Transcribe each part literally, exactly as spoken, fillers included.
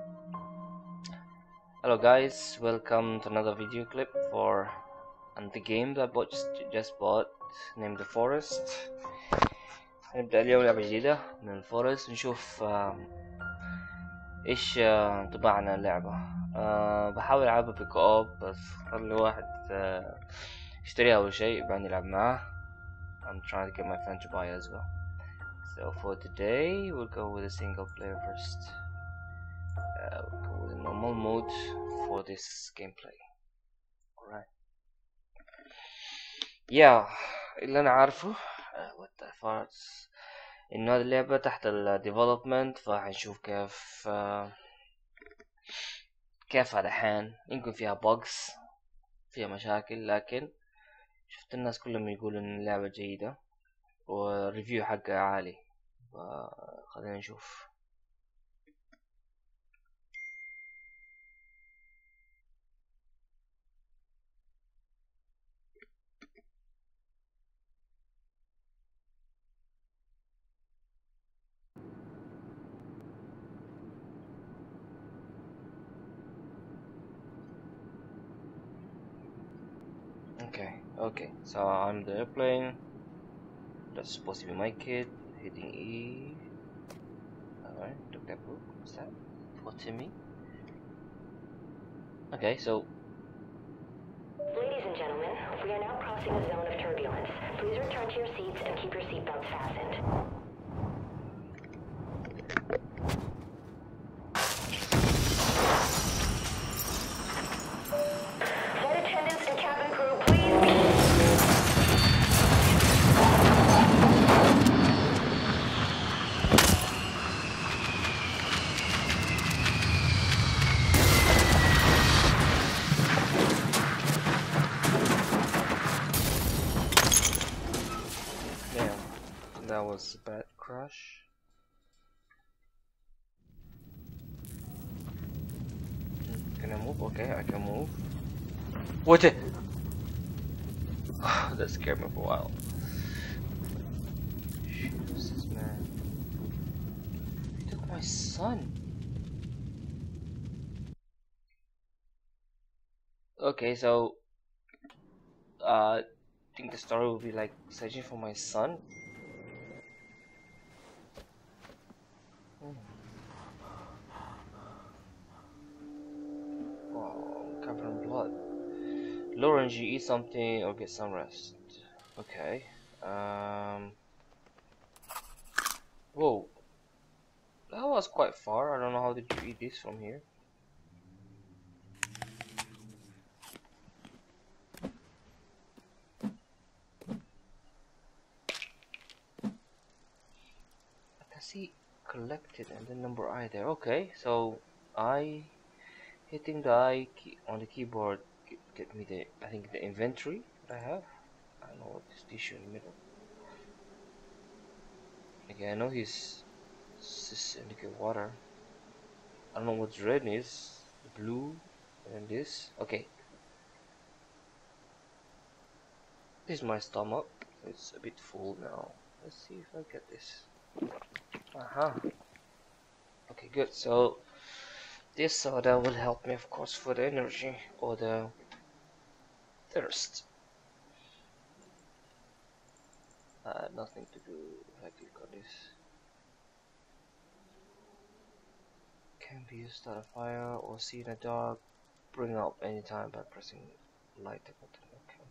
Hello guys, welcome to another video clip for the game that I bought just, just bought named The Forest. هنبدأ اليوم لعبة جديدة من الفورست نشوف آه ايش آه انطباعنا اللعبة. آه بحاول العبها بكوب بس خلي واحد آه يشتريها أول شيء بعدين نلعب معاه. I'm trying to get my friend to buy it as well. So for today we'll go with a single player first. Uh, we'll go with a normal mode for this gameplay. Alright. Yeah, اللي انا عارفه uh, what the farts انه هذه اللعبة تحت ال development، فحنشوف كيف uh, كيف هذا الحين يمكن فيها bugs فيها مشاكل، لكن شفت الناس كلهم يقولوا ان اللعبة جيدة والريفيو حقها عالي، فخلينا نشوف. Okay, okay, so I'm the airplane. That's supposed to be my kid. Hitting E. Alright, took that book. What's that? For Timmy. Okay, so. Ladies and gentlemen, we are now crossing a zone of turbulence. Please return to your seats and keep your seatbelts fastened. Flight attendants and cabin crew, please. Damn, that was a bad crash. Can I move? Okay, I can move. What the? That scared me for a while. Jesus, man. He took my son. Okay, so uh, I think the story will be like searching for my son. Hmm. Oh, I'm covered in blood. Lawrence, you eat something or get some rest. Okay. Um. Whoa. That was quite far. I don't know how did you eat this from here. I can see collected and the number I there. Okay, so I hitting the I key on the keyboard get, get me the I think the inventory that I have. I don't know what this tissue in the middle. Okay, I know he's this indicate water. I don't know what red is. The blue and this. Okay. This is my stomach. It's a bit full now. Let's see if I get this. Aha. Uh-huh. Okay, good. So this soda will help me, of course, for the energy or the thirst. Uh, nothing to do if I click on this. Can be used to start a fire or see in the dark. Bring up anytime by pressing light button. Okay.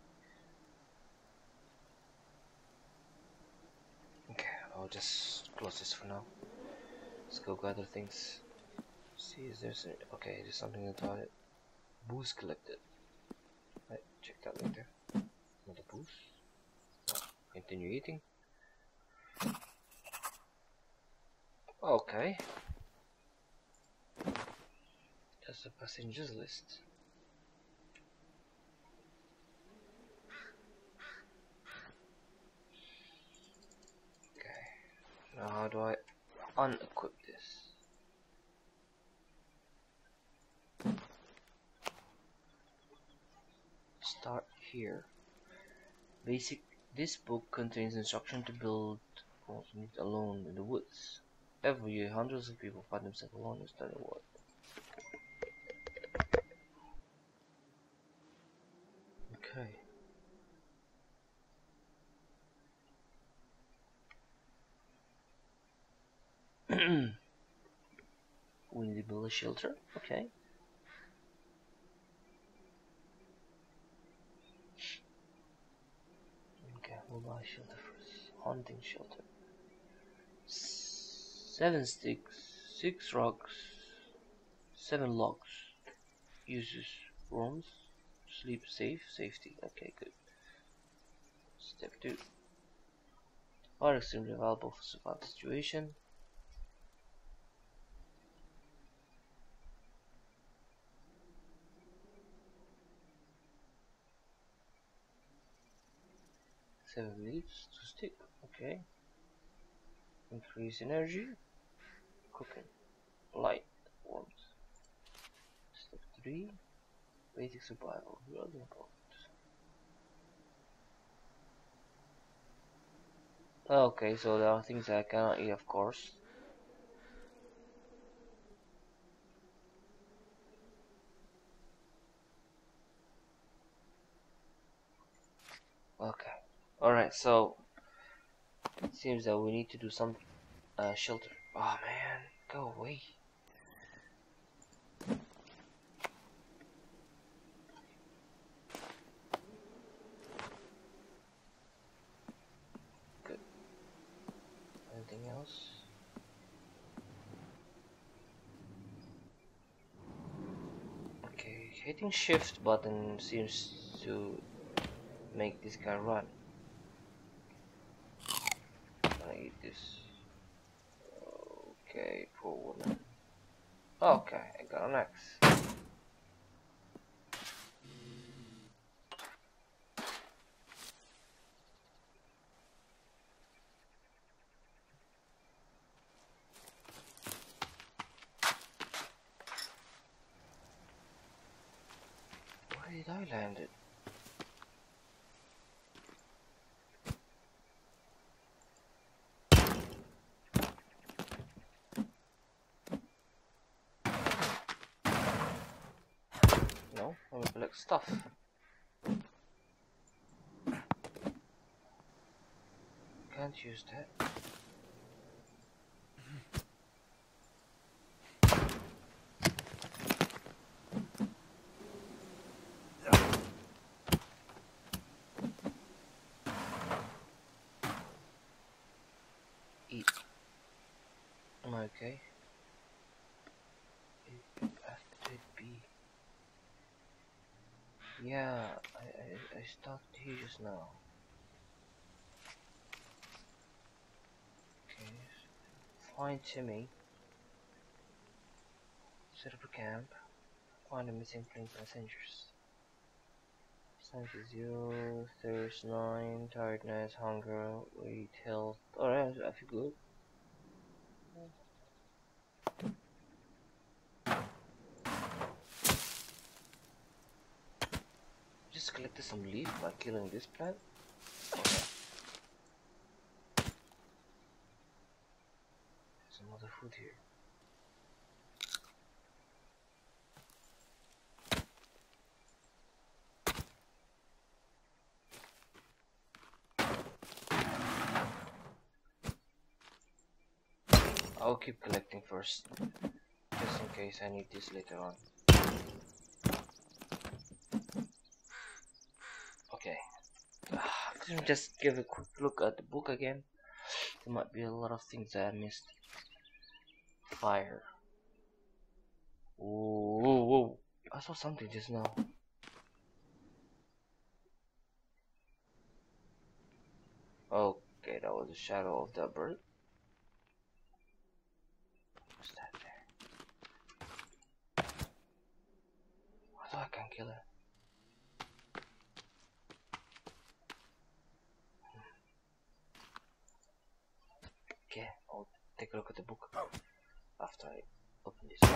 Okay, I'll just close this for now. Let's go gather things. See, is there some, okay? There's something in the toilet. Booze collected. Right, check that later. Another booze. Continue eating. Okay. That's the passengers list. Okay. Now how do I unequip this? Start here. Basic. This book contains instruction to build homes alone in the woods. Every year, hundreds of people find themselves alone in the world. Okay. We need to build a shelter. Okay. Okay, we'll buy a shelter first. Hunting shelter. Seven sticks, six rocks, seven logs. Uses rooms. Sleep safe. Safety. Okay, good. Step two. Are extremely valuable for survival situation. Seven leaves to stick. Okay. Increase energy. Cooking. Light. Warmth. Step three. Basic survival. Really important. Okay, so there are things I cannot eat, of course. Okay. Alright, so it seems that we need to do some uh, shelter. Oh man, go away. Good. Anything else? Okay, hitting shift button seems to make this guy run. I eat this. Okay, poor woman. Okay, I got an axe. Where did I land it? No, I'm gonna collect stuff. Can't use that. Eat. Am I okay? F to B. Yeah, I, I, I stopped here just now. Okay, find Timmy. Set up a camp. Find the missing plane passengers. Strength is zero, thirst nine, tiredness, hunger, weight, health. Alright, I feel good. Just collected some leaf by killing this plant. Okay. Some other food here. I'll keep collecting first, just in case I need this later on. Okay, let me just give a quick look at the book again. There might be a lot of things that I missed. Fire. Whoa, whoa, whoa. I saw something just now. Okay, that was the shadow of that bird. What's that there? I thought I can kill her. Okay, I'll take a look at the book after I open this.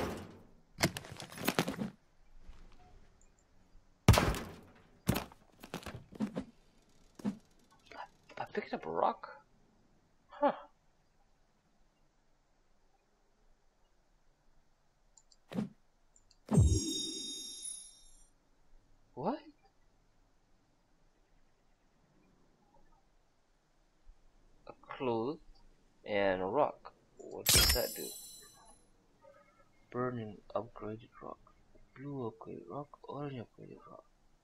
I, I picked up a rock. Huh. What? cloth, and rock. What does that do? Burning upgraded rock, blue upgraded rock, orange upgraded rock.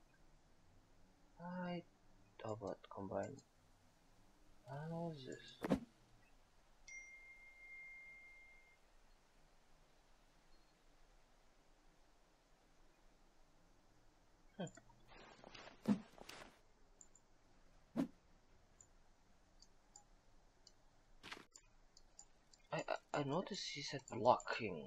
I how about combine? How is this? Hmm. I, I I noticed he said blocking.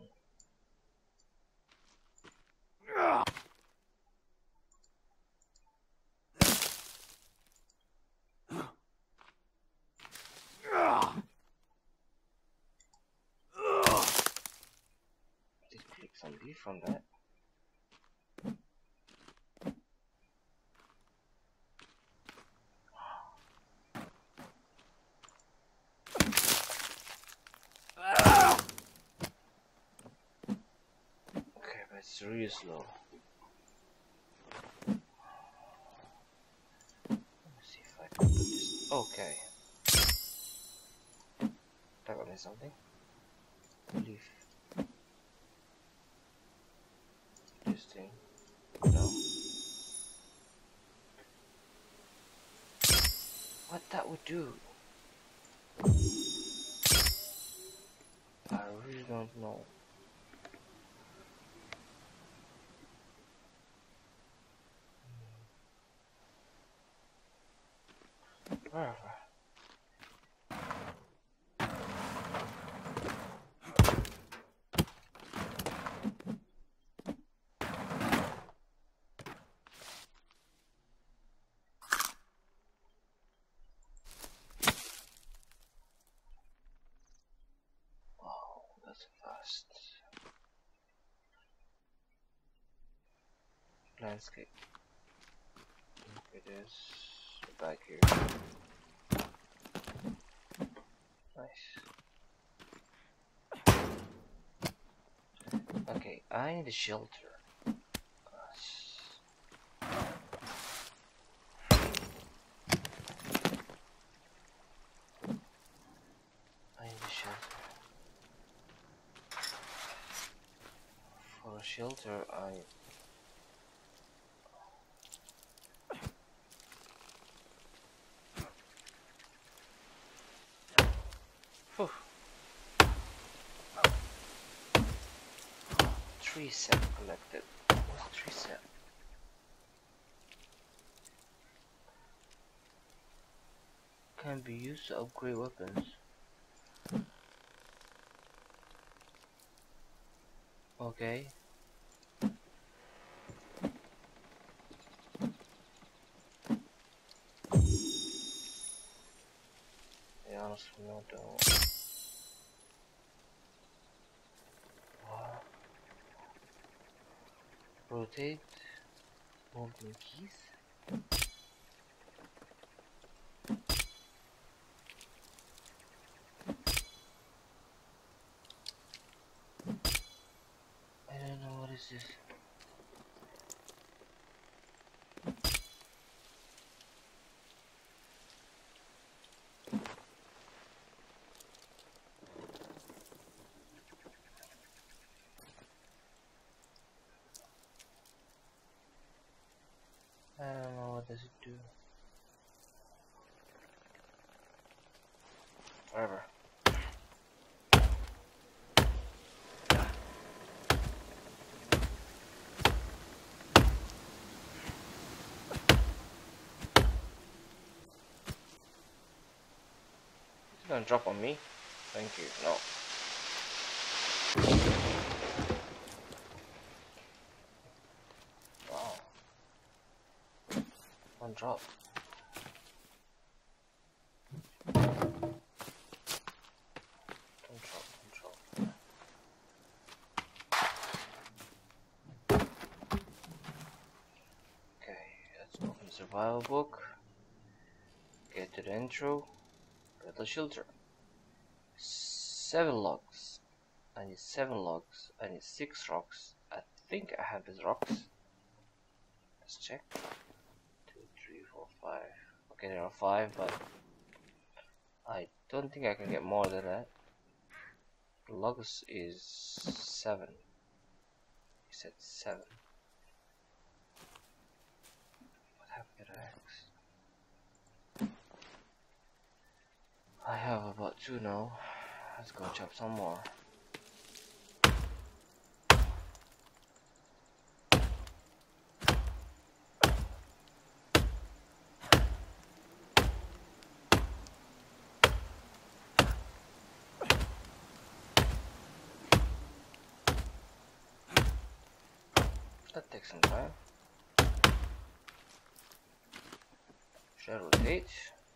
Did click some B from that? Okay, but it's really slow. Let me see if I can put this. Okay. That one is something. Leaf. This thing. No. What that would do? I really don't know. Wherever. Wow, that's fast. Landscape. Look at this. Back here. Nice. Okay, I need a shelter. I need a shelter. For a shelter, I. Whew. Tree sap collected. What's tree sap? Can be used to upgrade weapons. Okay. Yeah, honestly, no, don't. Wow. Rotate. Moving keys. I don't know what is this. I don't know what does it do. Whatever. It's gonna drop on me. Thank you. No. Wow. One drop. Don't drop, don't drop. Okay, let's open the survival book. Get to the intro. Build a shelter. Seven logs. I need seven logs. I need six rocks. I think I have these rocks. Let's check. Two, three, four, five. Okay, there are five, but I don't think I can get more than that. The logs is seven. You said seven. What happened to the axe? I have about two now. Let's go chop some more. That takes some time. Should I rotate?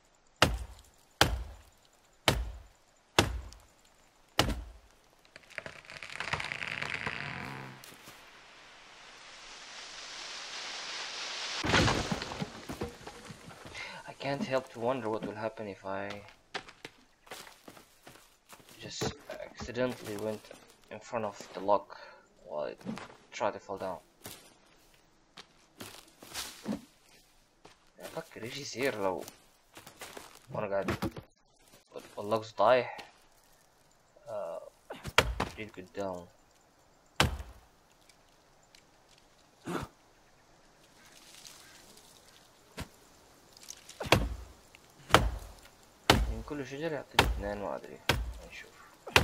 I can't help to wonder what will happen if I just accidentally went in front of the log while it tried to fall down. أفكر إيش يصير لو وأنا قاعد واللغز طايح جيت قدام. من كل شجرة يعطيني اثنين ما أدري نشوف.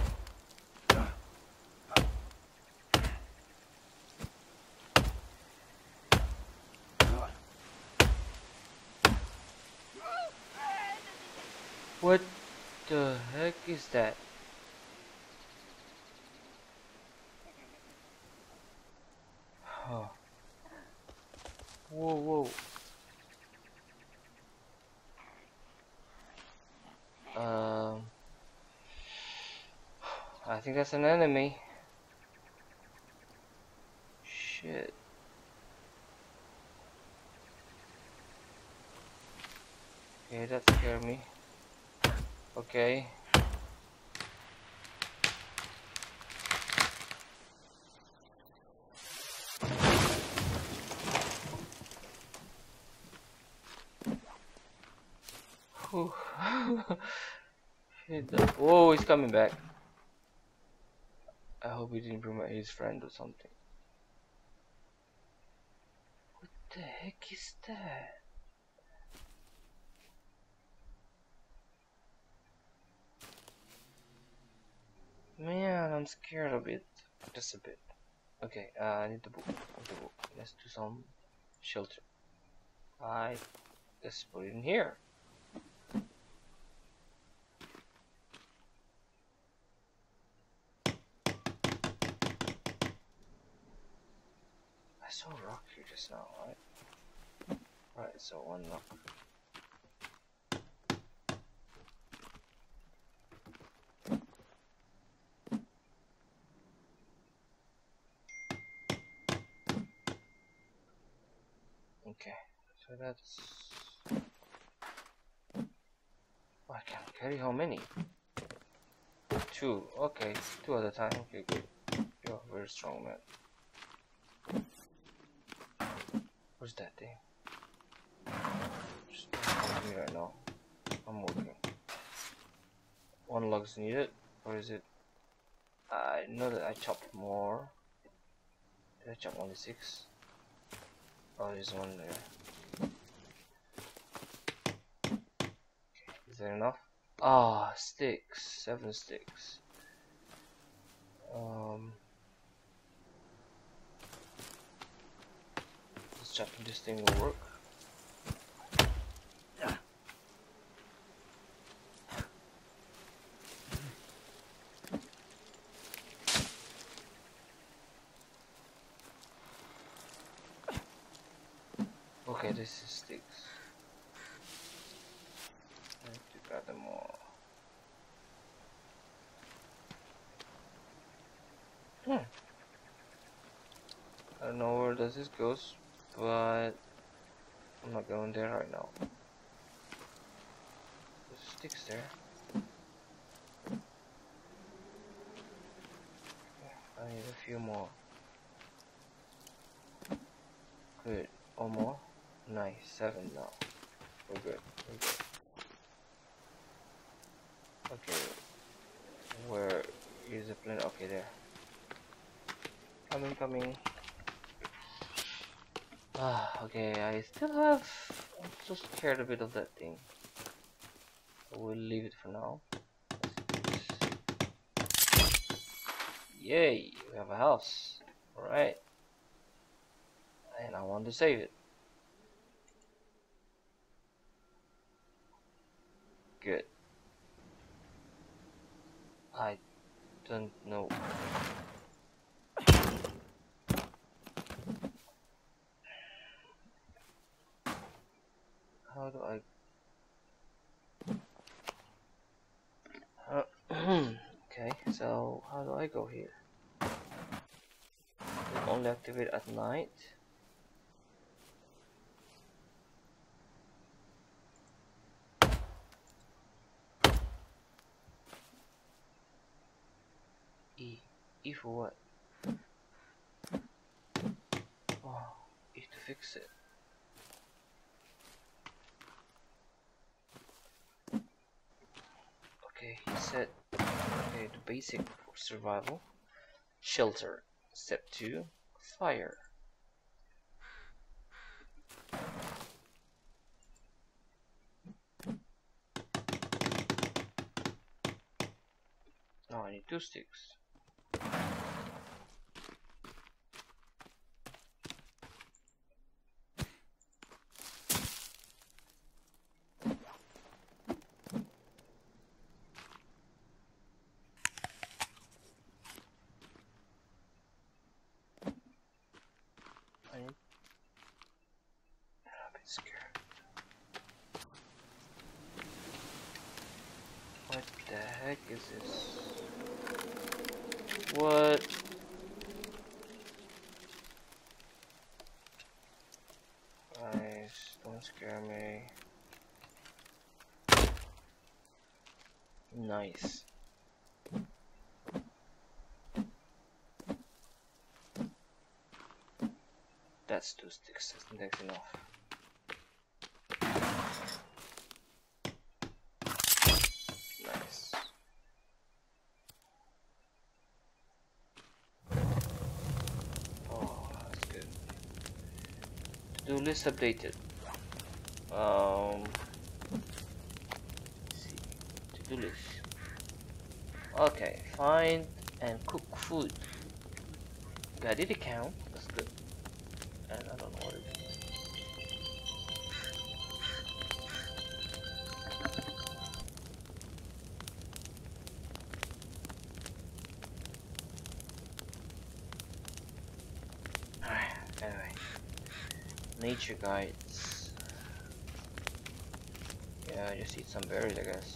What the heck is that? Huh. Whoa, whoa. Um, I think that's an enemy. Shit. Okay, that scared me. Okay. Whew. Shit, that- Whoa, he's coming back. I hope he didn't bring his friend or something. What the heck is that? Man, I'm scared a bit. Just a bit. Okay, uh, I need the book. The book. Let's do some shelter. I let's put it in here. I saw a rock here just now, right? Right, so one rock. Okay, so that's. Oh, I can carry how many? Two. Okay, two at a time. Okay, good. You're a very strong man. Where's that thing? Just don't me right now. I'm working. One log's needed. Or is it? I know that I chopped more. Did I chop only six? Oh, there's one there. Okay, is that enough? Ah, oh, sticks. Seven sticks. Um, let's chopping this thing will work. Okay, this is sticks. I have to grab them all. Hmm. I don't know where does this goes, but I'm not going there right now. There's sticks there. I need a few more. Good. One more. Nice. Seven now. We're good. We're good. Okay, where is the plane? Okay, there. Coming, coming. Ah, okay, I still have. I'm so scared a bit of that thing. So we'll leave it for now. Yay, we have a house. Alright. And I want to save it. Good. I don't know. How do I... Uh, okay, so how do I go here? It only activate at night. E. E for what? Oh, E to fix it. Okay, he said, okay, the basic for survival. Shelter. Step two, fire. Now I need two sticks. I need... I'm a bit scared. What the heck is this? What? Guys, don't scare me. Nice. That's two sticks, I think that's enough. Nice. Oh, that's good. To-do list updated. Um, let's see. To-do list. Okay, find and cook food. Okay, I did it count. That's good. And I don't know what it is. Anyway, nature guides. Yeah, just eat some berries, I guess.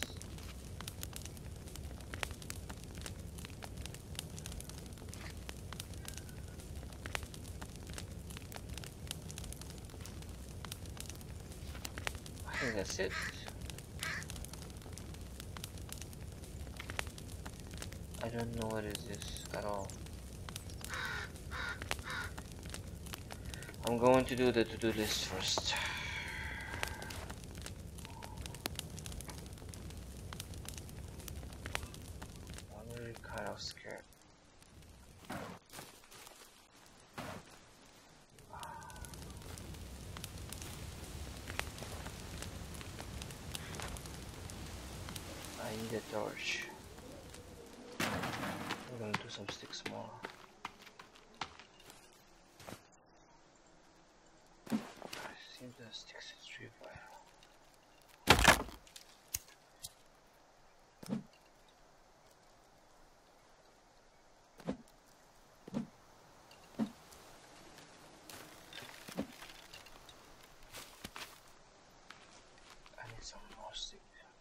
I think that's it. I don't know what is this at all. I'm going to do the to-do list first. I'm really kind of scared. I need a torch. I'm gonna do some sticks more. I think the sticks is three vital. I need some more sticks.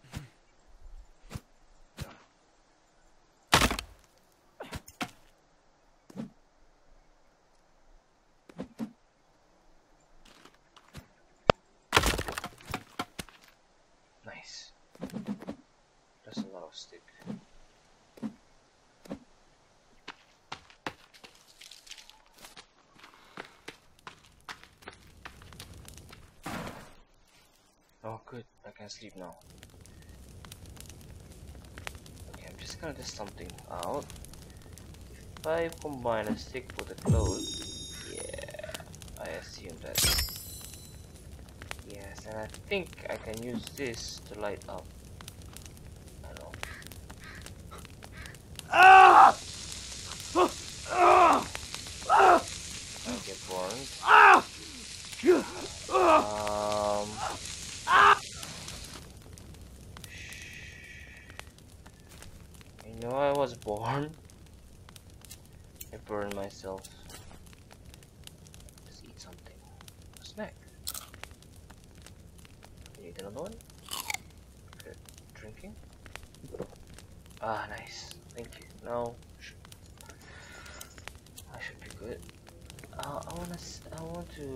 Nice. That's a lot of stick. Oh good, I can sleep now. just gonna test something out. If I combine a stick with a cloth, yeah, I assume that. Yes, and I think I can use this to light up. I don't know. Ah! I get burned. Ah! Um. You know I was born. I burned myself. Just eat something. A snack. You need another one? Okay. Drinking? Ah, nice. Thank you. Now I should be good. Uh, I wanna. S I want to.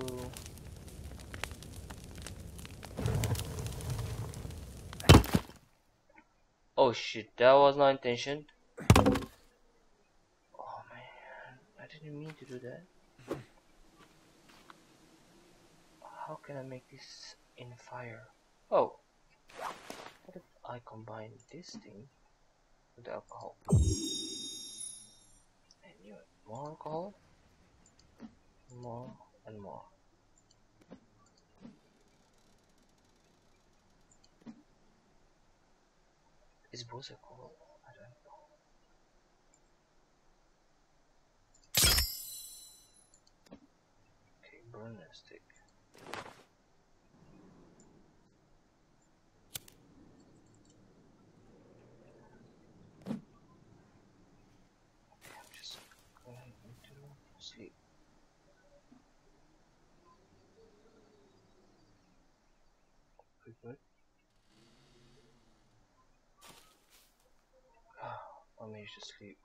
Oh shit! That was not intention. Oh man, I didn't mean to do that. How can I make this in fire? Oh, what if I combine this thing with alcohol? And you more alcohol, more and more. Is both alcohol? I don't know. Okay, burn a stick. Okay, I'm just going into sleep. Good, good. I managed to sleep.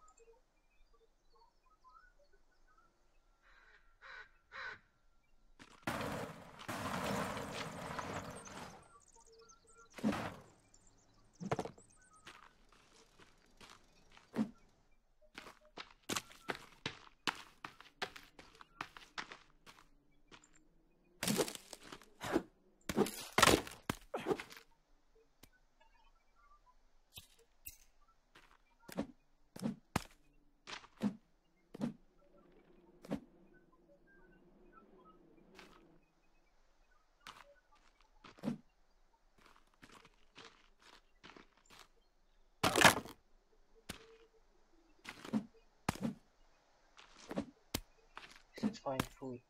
Let's find food.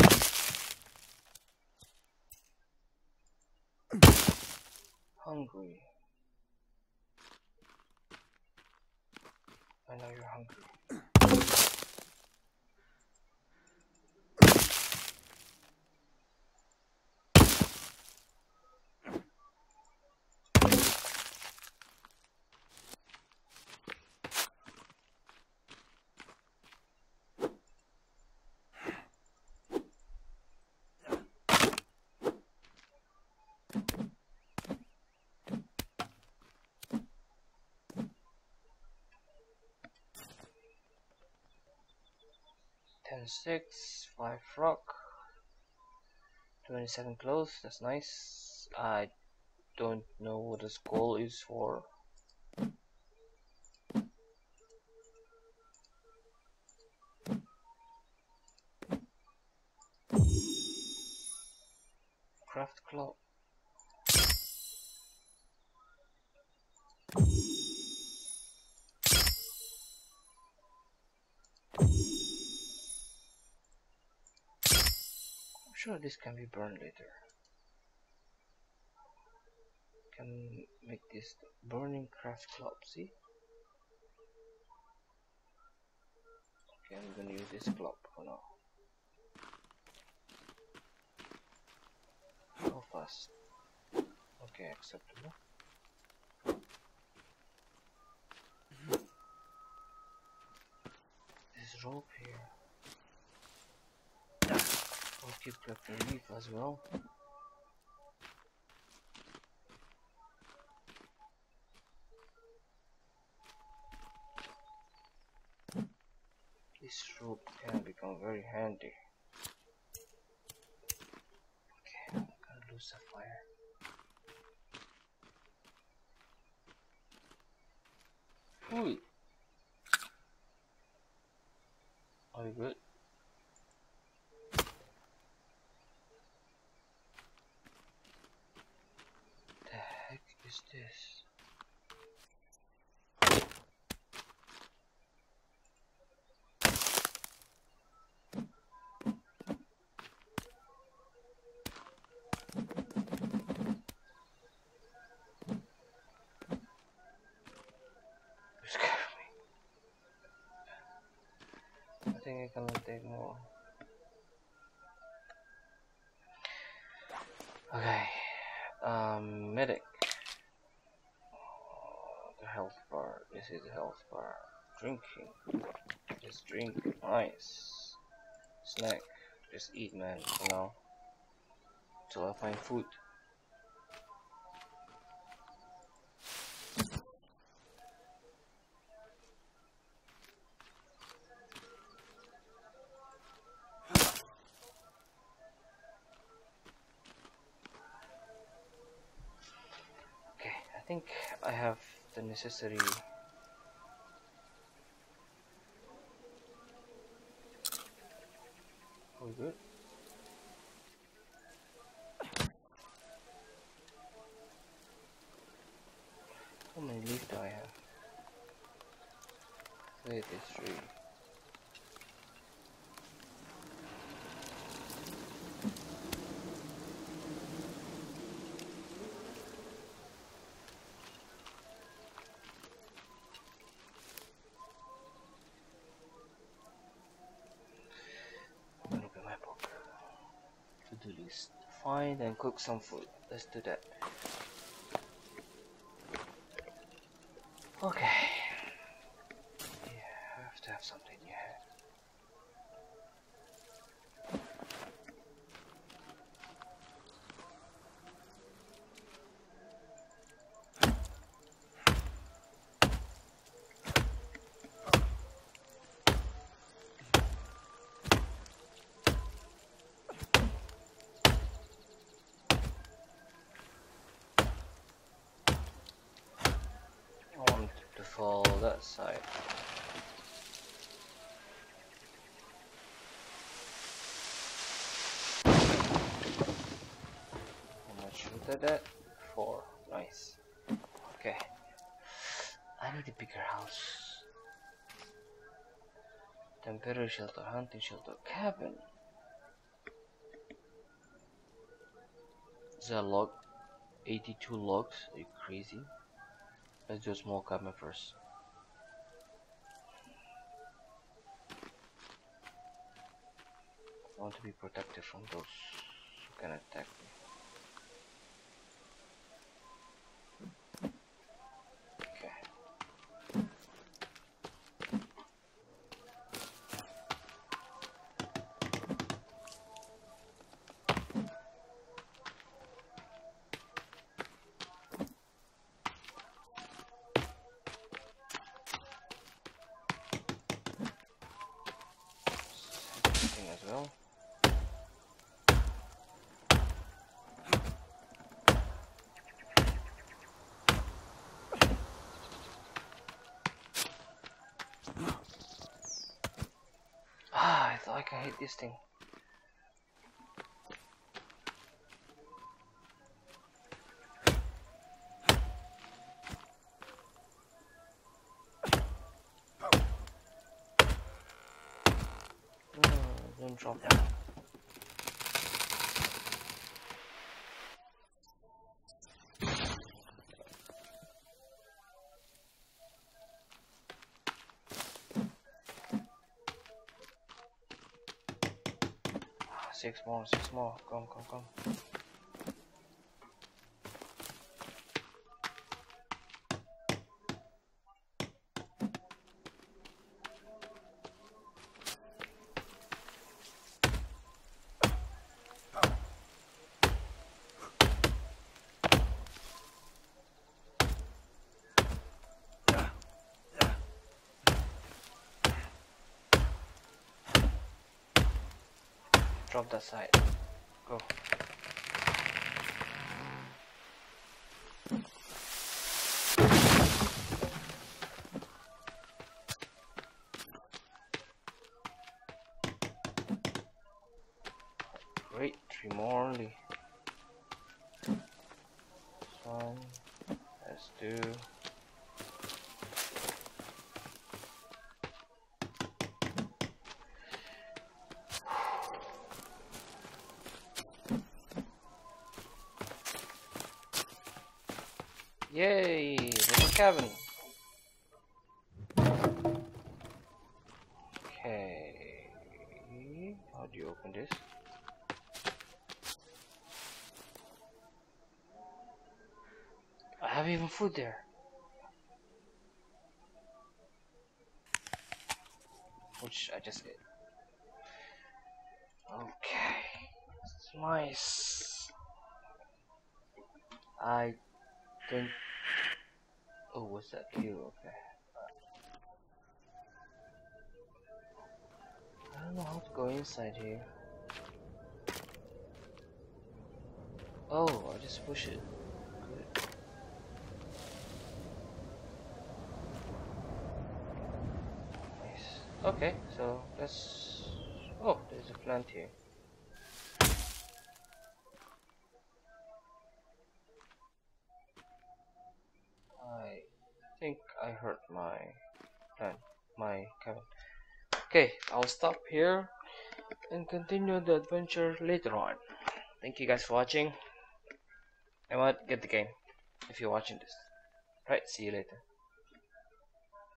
Hungry. I know you're hungry. ten six, five rock, twenty-seven clothes, that's nice. I don't know what the skull is for. Craft cloth. I'm sure this can be burned later. Can make this burning craft club, see? Okay, I'm gonna use this club for now. How fast? Okay, acceptable. This rope here. I'll keep collecting leaf as well. This rope can become very handy. Okay, I'm gonna lose the fire. Food. Are you good? The heck is this? You scared me. I think I can take more. Okay. Um, medic. Oh, the health bar. This is the health bar. Drinking. Just drink. Nice. Snack. Just eat, man. For now. Till I find food. Okay, I think I have the necessary. Are we good? How many leaves do I have? Wait, it's three. Look at my book. To-do list. Find and cook some food. Let's do that. Okay. Yeah, I have to have something in your head. I want to fall that side. How much shoot at that? Four. Nice. Okay. I need a bigger house. Temporary shelter, hunting shelter, cabin. Is that a log? eighty-two logs? Are you crazy? Let's do a small cabin first. I want to be protected from those who can attack me. Okay. Thing as well. Ah, I thought I could hit this thing. No, don't drop that. Six more, six more. Come, come, come. Drop that side. Go. three more only. This one. That's two. Yay! There's a cabin. Okay. How do you open this? I have even food there. Which I just ate. Okay. It's nice. I think. Oh, what's that? You okay? I don't know how to go inside here. Oh, I just push it. Good. Nice. Okay, so let's. Oh, there's a plant here. I think I hurt my plant, my cabin. Okay, I'll stop here and continue the adventure later on. Thank you guys for watching. I might get the game if you're watching this. Right, see you later.